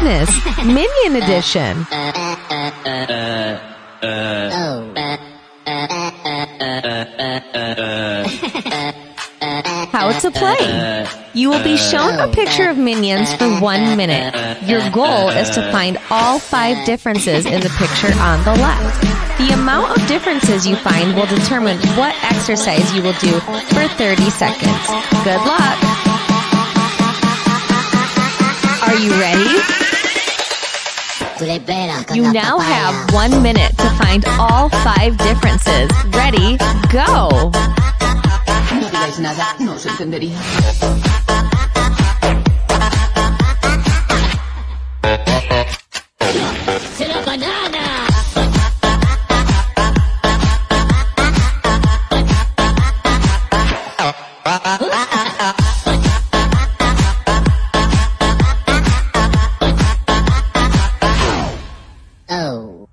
goodness! Minion edition! How to play. You will be shown a picture of minions for 1 minute. Your goal is to find all 5 differences in the picture on the left. The amount of differences you find will determine what exercise you will do for 30 seconds. Good luck! Are you ready? You now have 1 minute to find all 5 differences. Ready? Go! No digáis nada, no os entendería. ¡Será banana! Oh.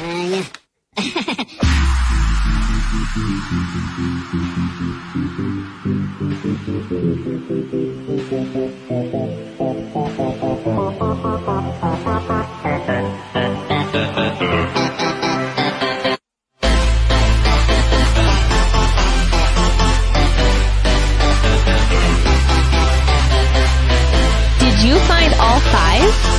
Did you find all 5?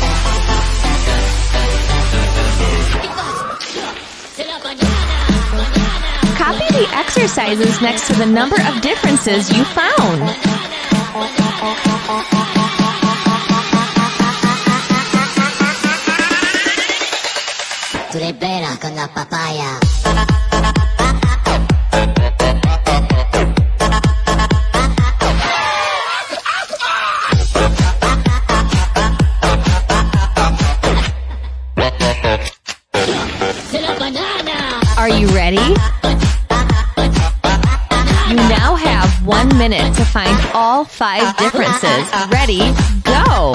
Copy the exercises next to the number of differences you found. Tu libera con la papaya. Are you ready? You now have 1 minute to find all 5 differences. Ready? Go!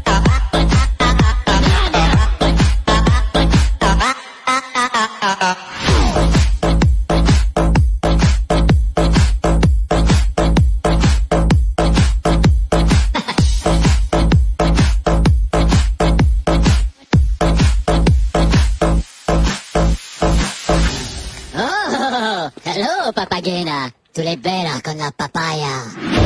Hello, papagena. Tu libera con la papaya.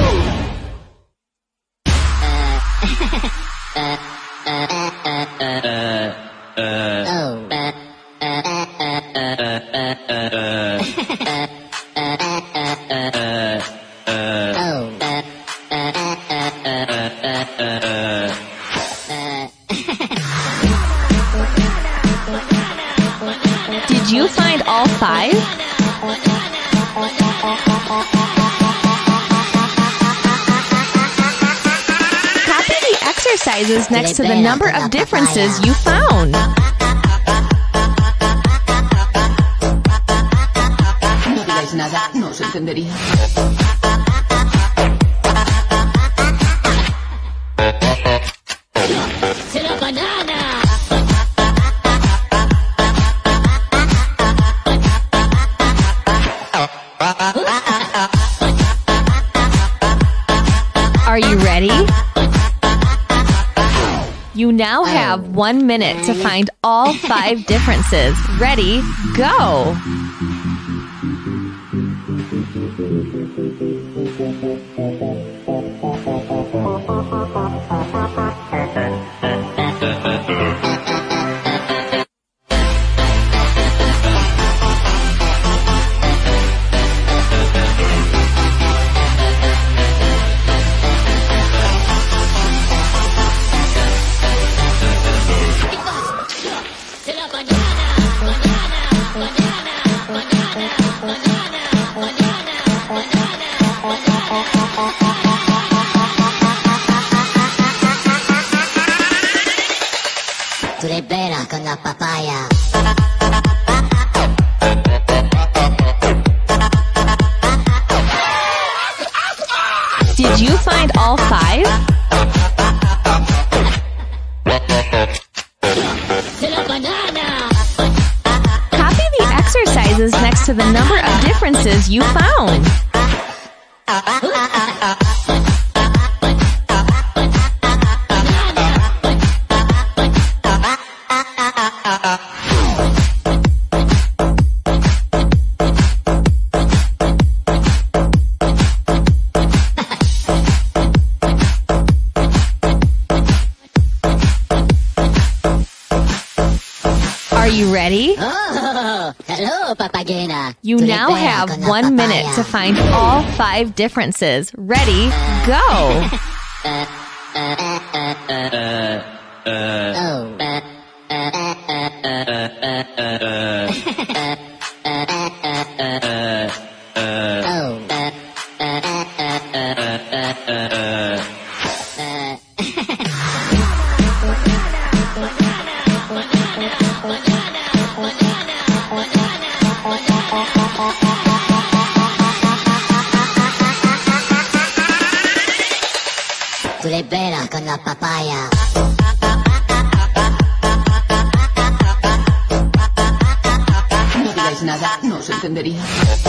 Did you find all 5? Copy the exercises next to the number of differences you found. No digáis nada, no os entendería. ¡Será banana! Are you ready? You now have 1 minute to find all 5 differences. Ready? Go! Tu libera con la papaya. Did you find all 5? ¡Será banana! Copy the exercises next to the number of differences you found. you ready? Oh, hello, papagena. You Tu now libera have con la 1 minute papaya. to find all 5 differences. Ready? Go! Tu libera con la papaya. No digáis nada, no os entendería.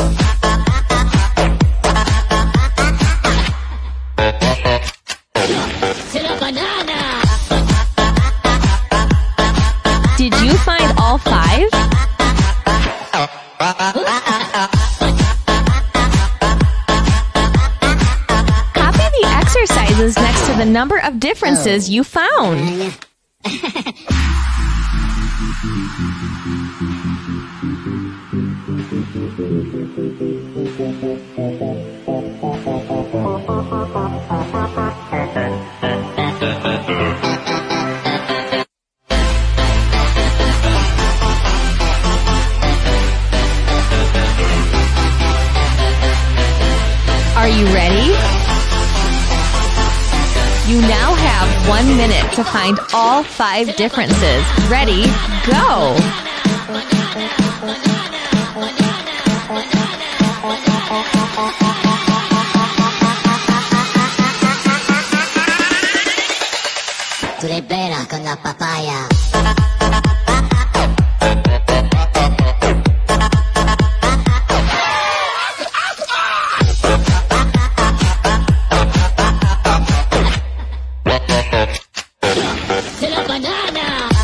C'est la banana. Did you find all 5? Copy the exercises next to the number of differences you found. Are you ready? You now have 1 minute to find all 5 differences. Ready? Go! Tu libera con la papaya. C'est la banana.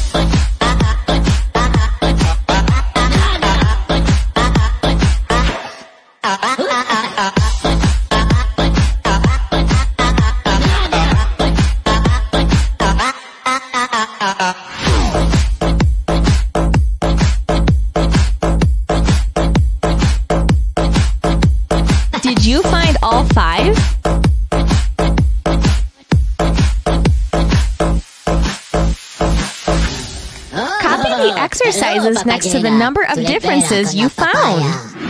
Did you find all 5? Copy the exercises next to the number of differences you found.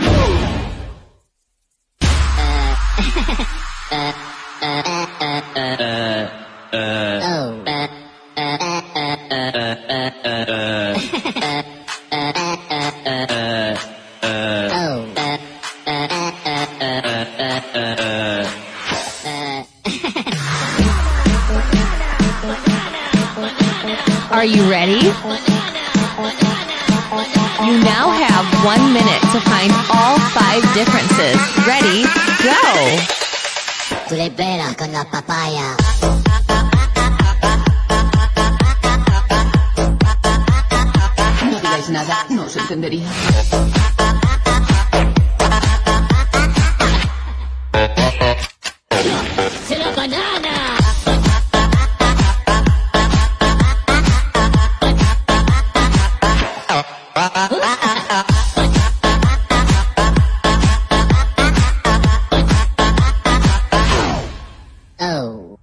Are you ready? You now have 1 minute to find all 5 differences. Ready? Go! Tu libera con la papaya. No digáis nada, no os entendería. C'est la banana. Oh.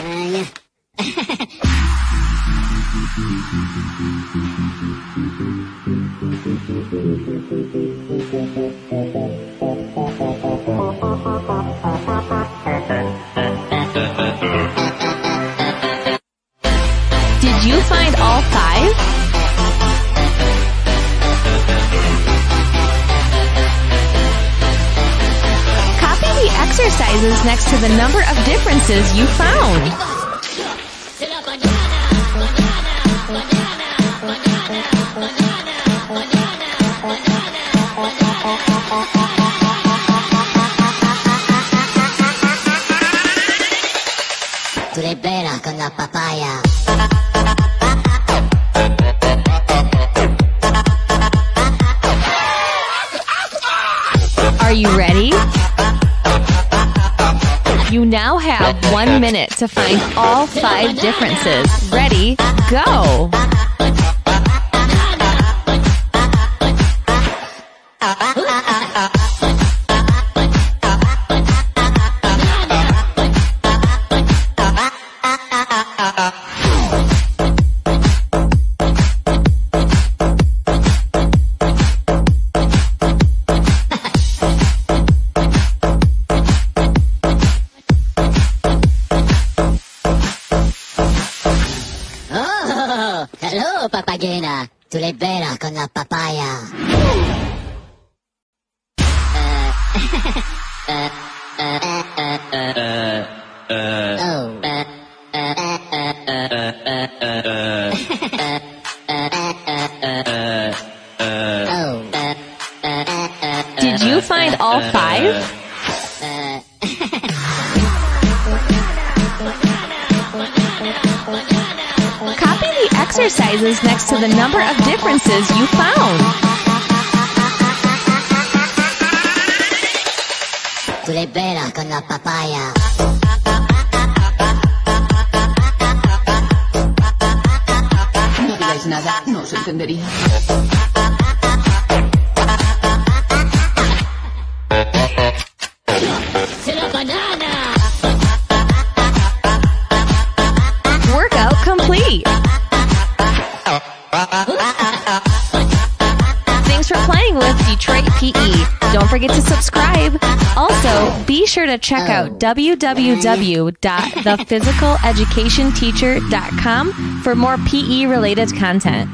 Did you find all 5? Copy the exercises next to the number of differences you found. C'est la banana. Tu libera con la papaya. Are you ready? You now have 1 minute to find all 5 differences. Ready? Go! Oh, hello, papagena. Tu l'hai bella con la papaya. Did you find all 5? Copy the exercises next to the number of differences you found. Tu l'hai bella con la papaya. No digáis nada, no os entendería. C'est la banana. Workout complete. Thanks for playing with Detroit PE. Don't forget to subscribe. Also, be sure to check out www.thephysicaleducationteacher.com for more PE related content.